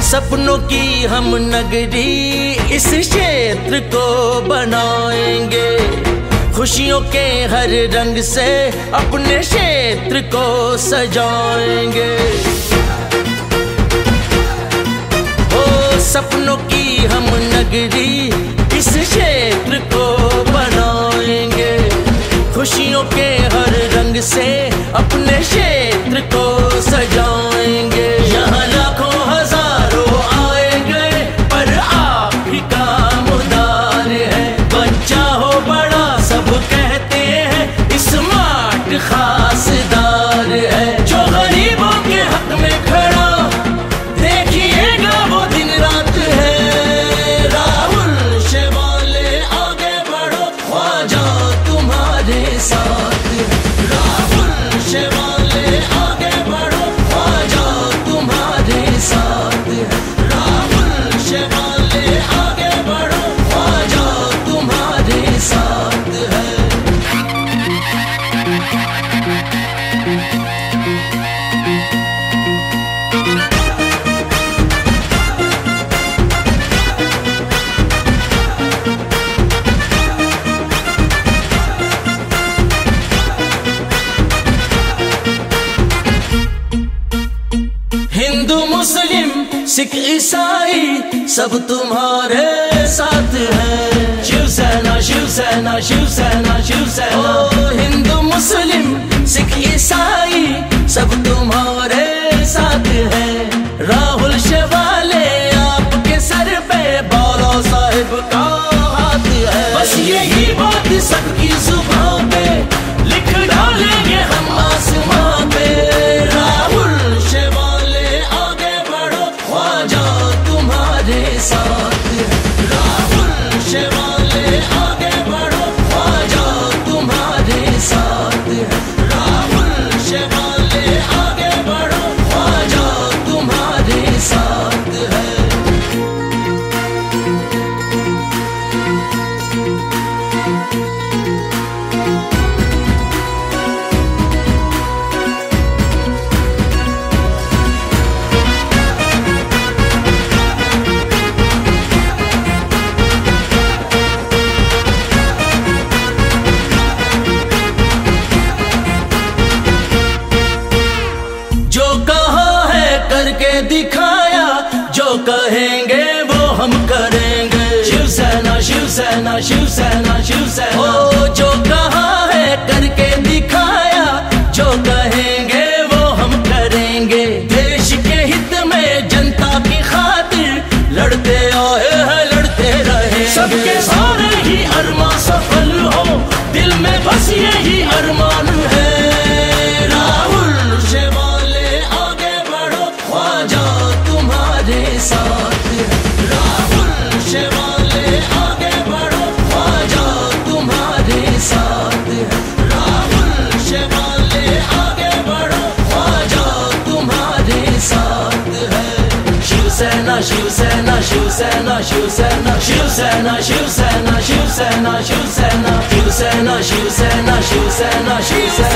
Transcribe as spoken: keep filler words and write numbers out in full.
सपनों की हम नगरी इस क्षेत्र को बनाएंगे, खुशियों के हर रंग से अपने क्षेत्र को सजाएंगे। ओ सपनों की हम नगरी इस क्षेत्र को बनाएंगे, खुशियों के हर रंग से अपने क्षेत्र को सजाएंगे। यहाँ लाखों हजारों आए गए पर आप ही काम उदार है, बच्चा हो बड़ा सब कहते हैं स्मार्ट खासदार है। जो गरीबों के हक में खड़ा देखिएगा वो दिन रात है। राहुल शेवाले आगे बढ़ो, ख्वाजा तुम्हारे साथ है। राहुल शेवाले आगे बढ़ो, ख्वाजा तुम्हारे साथ है। राहुल शेवाले आगे बढ़ो, ख्वाजा तुम्हारे साथ है। हिंदू मुस्लिम सिख ईसाई सब तुम्हारे साथ हैं। शिवसेना शिवसेना शिवसेना शिवसेना। ओ हिंदू मुस्लिम सिख ईसाई सब तुम्हारे साथ हैं। राहुल शेवाले आपके सर पे बाला साहिब का हाथ है। बस यही बात सबकी जुबान पे लिख डालेंगे हम आसमां पे। राहुल शेवाले आगे बढ़ो, ख्वाजा तुम्हारे साथ है। राहुल शेवाले आगे बढ़ो, ख्वाजा तुम्हारे साथ है। राहुल शेवाले आगे बढ़ो, ख्वाजा तुम्हारे साथ है। जो कहा है करके दिखाया, जो कहेंगे वो हम करेंगे। शिवसेना शिवसेना शिवसेना शिवसेना। ओ जो कहा है करके दिखाया, जो कहेंगे वो हम करेंगे। देश के हित में जनता की खातिर लड़ते आए हैं, लड़ते रहे। सबके सारे ही अरमान सफल हो, दिल में बस यही अरमान है। राहुल शेवाले आगे बढ़ो, ख्वाजा तुम्हारे साथ है। राहुल शेवाले आगे बढ़ो, ख्वाजा तुम्हारे साथ है। राहुल शेवाले आगे बढ़ो, ख्वाजा तुम्हारे साथ है। शिवसेना शिवसेना शिवसेना शिवसेना शिवसेना शिवसेना शिवसेना शिवसेना शिवसेना शिवसेना शिवसेना शिवसेना।